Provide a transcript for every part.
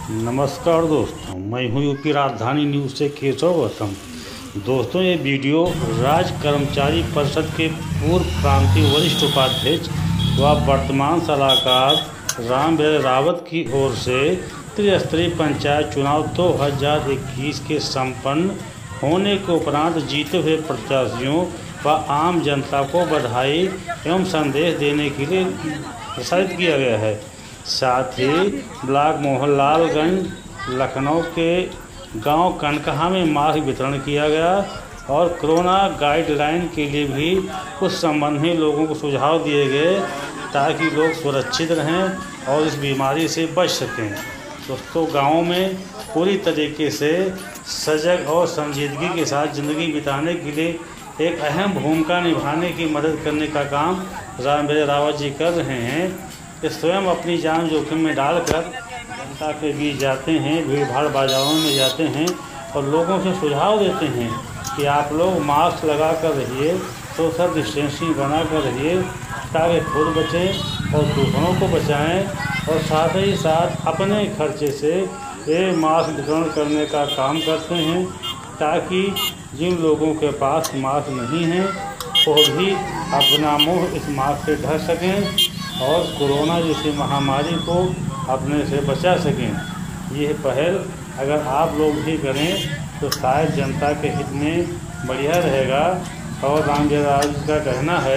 नमस्कार दोस्तों, मैं हूं यूपी राजधानी न्यूज़ से केशव गौतम। दोस्तों, ये वीडियो राज्य कर्मचारी परिषद के पूर्व प्रांतीय वरिष्ठ उपाध्यक्ष व वर्तमान सलाहकार रामवीर रावत की ओर से त्रिस्तरीय पंचायत चुनाव 2021 के संपन्न होने के उपरांत जीते हुए प्रत्याशियों व आम जनता को बधाई एवं संदेश देने के लिए प्रसारित किया गया है। साथ ही ब्लॉक मोहनलालगंज लखनऊ के गांव कनकहा में मास्क वितरण किया गया और कोरोना गाइडलाइन के लिए भी कुछ संबंधित लोगों को सुझाव दिए गए ताकि लोग सुरक्षित रहें और इस बीमारी से बच सकें। दोस्तों, गाँव में पूरी तरीके से सजग और संजीदगी के साथ ज़िंदगी बिताने के लिए एक अहम भूमिका निभाने की मदद करने का काम रामवीर रावत जी कर रहे हैं। स्वयं अपनी जान जोखिम में डालकर जनता के बीच जाते हैं, भीड़ भाड़ बाजारों में जाते हैं और लोगों से सुझाव देते हैं कि आप लोग मास्क लगा कर रहिए, सोशल डिस्टेंसिंग बना कर रहिए ताकि खुद बचें और दूसरों को बचाएं और साथ ही साथ अपने खर्चे से ये मास्क वितरण करने का काम करते हैं ताकि जिन लोगों के पास मास्क नहीं है वो भी अपना मुँह इस मास्क से ढक सकें और कोरोना जैसी महामारी को अपने से बचा सकें। यह पहल अगर आप लोग भी करें तो शायद जनता के हित में बढ़िया रहेगा। और रामवीर रावत का कहना है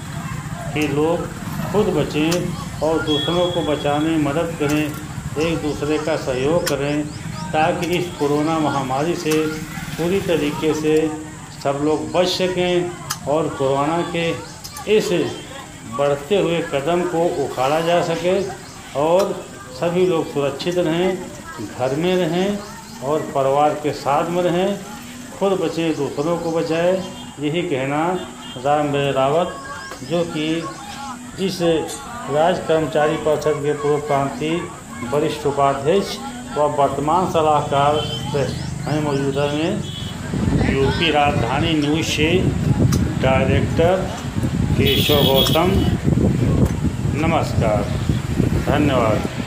कि लोग खुद बचें और दूसरों को बचाने में मदद करें, एक दूसरे का सहयोग करें ताकि इस कोरोना महामारी से पूरी तरीके से सब लोग बच सकें और कोरोना के इस बढ़ते हुए कदम को उखाड़ा जा सके और सभी लोग सुरक्षित रहें, घर में रहें और परिवार के साथ में रहें, खुद बचें दूसरों को बचाएं। यही कहना रामवीर रावत, जो कि जिस राज्य कर्मचारी परिषद के पूर्व प्रांतीय वरिष्ठ उपाध्यक्ष व वर्तमान सलाहकार हैं मौजूदा में यूपी राजधानी न्यूज़ से डायरेक्टर केशव गौतम। नमस्कार, धन्यवाद।